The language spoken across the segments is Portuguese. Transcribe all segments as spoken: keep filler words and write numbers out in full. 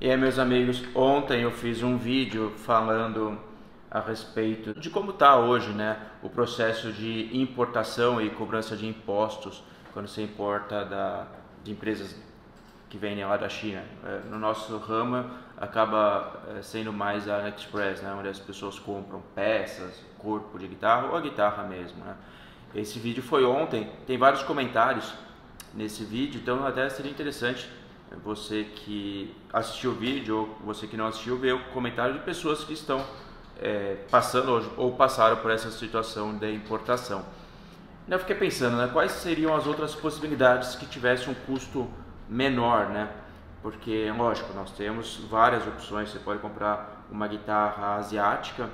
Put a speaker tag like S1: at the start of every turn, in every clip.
S1: E aí, meus amigos, ontem eu fiz um vídeo falando a respeito de como está hoje, né, o processo de importação e cobrança de impostos quando você importa da, de empresas que vêm lá da China. No nosso ramo acaba sendo mais a AliExpress, né, onde as pessoas compram peças, corpo de guitarra ou a guitarra mesmo, né. Esse vídeo foi ontem, tem vários comentários nesse vídeo, então até seria interessante você que assistiu o vídeo ou você que não assistiu ver o comentário de pessoas que estão é, passando ou passaram por essa situação de importação. Eu fiquei pensando, né, quais seriam as outras possibilidades que tivessem um custo menor, né? Porque, lógico, nós temos várias opções. Você pode comprar uma guitarra asiática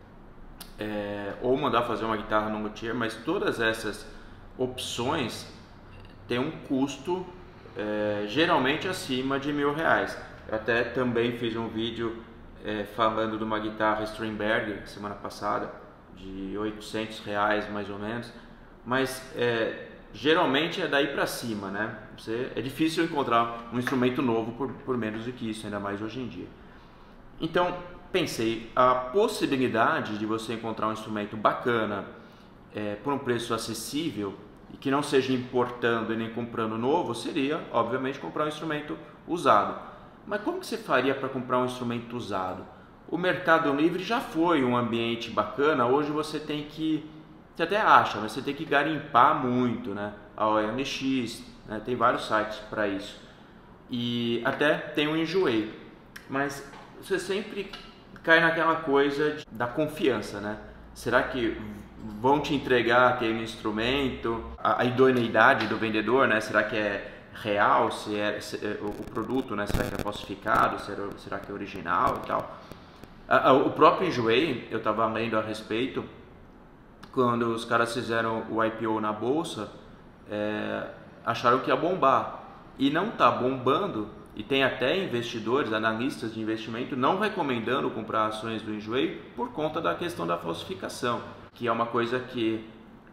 S1: é, ou mandar fazer uma guitarra no luthier, mas todas essas opções têm um custo É, geralmente acima de mil reais. Eu até também fiz um vídeo é, falando de uma guitarra Strindberg semana passada de oitocentos reais mais ou menos, mas é, geralmente é daí para cima, né? Você, é difícil encontrar um instrumento novo por, por menos do que isso, ainda mais hoje em dia. Então pensei, a possibilidade de você encontrar um instrumento bacana é, por um preço acessível e que não seja importando e nem comprando novo, seria, obviamente, comprar um instrumento usado. Mas como que você faria para comprar um instrumento usado? O Mercado Livre já foi um ambiente bacana, hoje você tem que, você até acha, mas você tem que garimpar muito, né? A O L X, né? Tem vários sites para isso. E até tem o Enjoei, mas você sempre cai naquela coisa de, da confiança, né? Será que vão te entregar aquele instrumento, a, a idoneidade do vendedor, né? Será que é real, se é, se é o, o produto, né? Será que é falsificado, será, será que é original e tal. A, a, o próprio Enjoei, eu estava lendo a respeito, quando os caras fizeram o I P O na bolsa, é, acharam que ia bombar, e não está bombando, e tem até investidores, analistas de investimento não recomendando comprar ações do Enjoei por conta da questão da falsificação, que é uma coisa que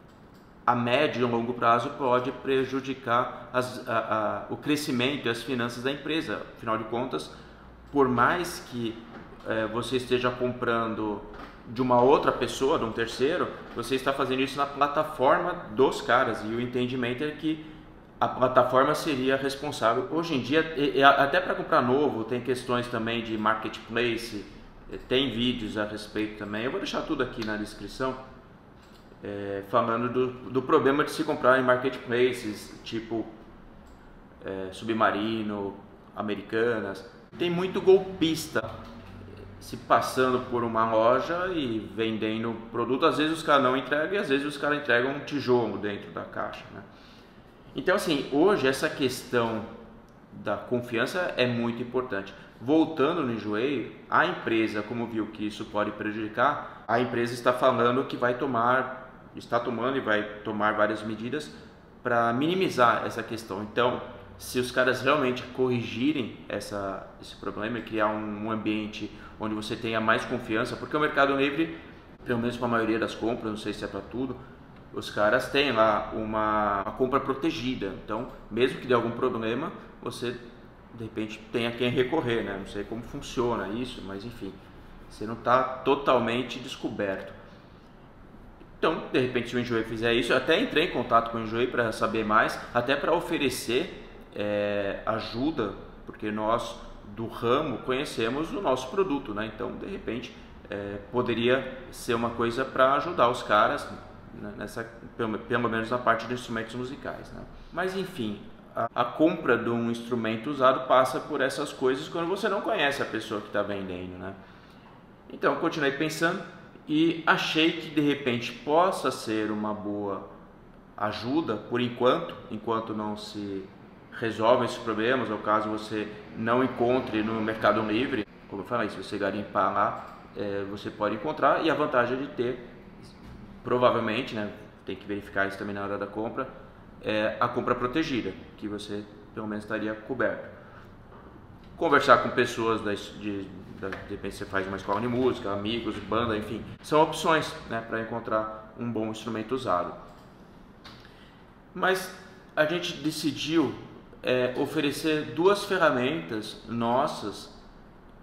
S1: a médio e longo prazo pode prejudicar as, a, a, o crescimento e as finanças da empresa. Afinal de contas, por mais que é, você esteja comprando de uma outra pessoa, de um terceiro, você está fazendo isso na plataforma dos caras, e o entendimento é que a plataforma seria responsável. Hoje em dia, e, e, até para comprar novo, tem questões também de marketplace, tem vídeos a respeito também. Eu vou deixar tudo aqui na descrição, é, falando do, do problema de se comprar em marketplaces, tipo é, Submarino, Americanas. Tem muito golpista se passando por uma loja e vendendo produto. Às vezes os caras não entregam e às vezes os caras entregam um tijolo dentro da caixa, né? Então, assim, hoje essa questão da confiança é muito importante. Voltando no Enjoei, a empresa, como viu que isso pode prejudicar, a empresa está falando que vai tomar, está tomando e vai tomar várias medidas para minimizar essa questão. Então, se os caras realmente corrigirem essa, esse problema e criar um, um ambiente onde você tenha mais confiança, porque o Mercado Livre, pelo menos para a maioria das compras, não sei se é para tudo, os caras têm lá uma, uma compra protegida. Então, mesmo que dê algum problema, você de repente tem a quem recorrer, né? Não sei como funciona isso, mas enfim, você não está totalmente descoberto. Então, de repente, se o Enjoei fizer isso, eu até entrei em contato com o Enjoei para saber mais, até para oferecer é, ajuda, porque nós do ramo conhecemos o nosso produto, né? Então, de repente, é, poderia ser uma coisa para ajudar os caras nessa, pelo, pelo menos na parte de instrumentos musicais, né? Mas enfim, a, a compra de um instrumento usado passa por essas coisas quando você não conhece a pessoa que está vendendo, né? Então eu continuei pensando e achei que de repente possa ser uma boa ajuda por enquanto, enquanto não se resolvem esses problemas, ou caso você não encontre no Mercado Livre. Como eu falei, se você garimpar lá, é, você pode encontrar, e a vantagem de ter, provavelmente, né, tem que verificar isso também na hora da compra, é a compra protegida, que você pelo menos estaria coberto. Conversar com pessoas, da, de, da, de repente você faz uma escola de música, amigos, banda, enfim, são opções, né, para encontrar um bom instrumento usado. Mas a gente decidiu é, oferecer duas ferramentas nossas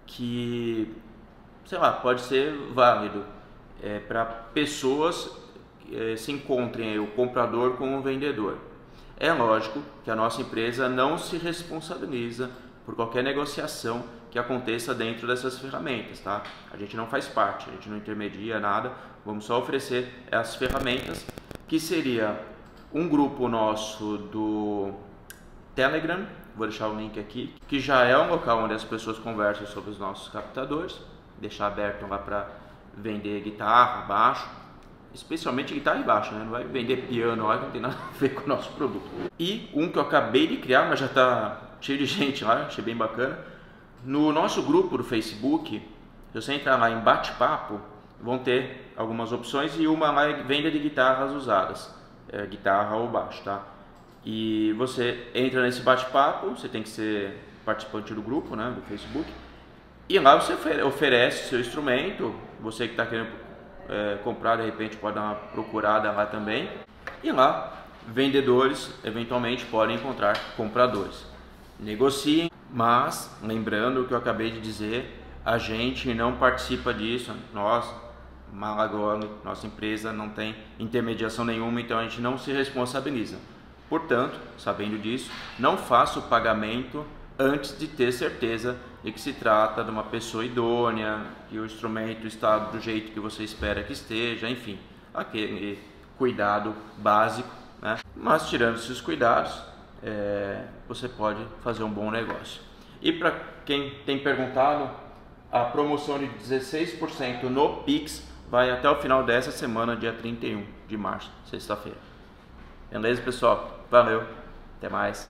S1: que, sei lá, pode ser válido é, para pessoas que é, se encontrem aí, o comprador com o vendedor. É lógico que a nossa empresa não se responsabiliza por qualquer negociação que aconteça dentro dessas ferramentas, tá? A gente não faz parte, a gente não intermedia nada, vamos só oferecer as ferramentas, que seria um grupo nosso do Telegram, vou deixar o link aqui, que já é um local onde as pessoas conversam sobre os nossos captadores, deixar aberto lá para vender guitarra, baixo, especialmente guitarra e baixo, né? Não vai vender piano lá, não tem nada a ver com o nosso produto. E um que eu acabei de criar, mas já está cheio de gente lá, achei bem bacana. No nosso grupo do Facebook, se você entrar lá em bate-papo, vão ter algumas opções e uma lá é venda de guitarras usadas, é, guitarra ou baixo, tá? E você entra nesse bate-papo, você tem que ser participante do grupo, né, do Facebook, e lá você oferece seu instrumento, você que está querendo é, comprar, de repente pode dar uma procurada lá também, e lá vendedores eventualmente podem encontrar compradores. Negociem, mas lembrando o que eu acabei de dizer, a gente não participa disso, nós, Malagoli, nossa empresa não tem intermediação nenhuma, então a gente não se responsabiliza. Portanto, sabendo disso, não faça o pagamento antes de ter certeza de que se trata de uma pessoa idônea, que o instrumento está do jeito que você espera que esteja, enfim, aquele cuidado básico, né? Mas tirando esses cuidados, é, você pode fazer um bom negócio. E para quem tem perguntado, a promoção de dezesseis por cento no Pix vai até o final dessa semana, dia trinta e um de março, sexta-feira. Beleza, pessoal? Valeu, até mais.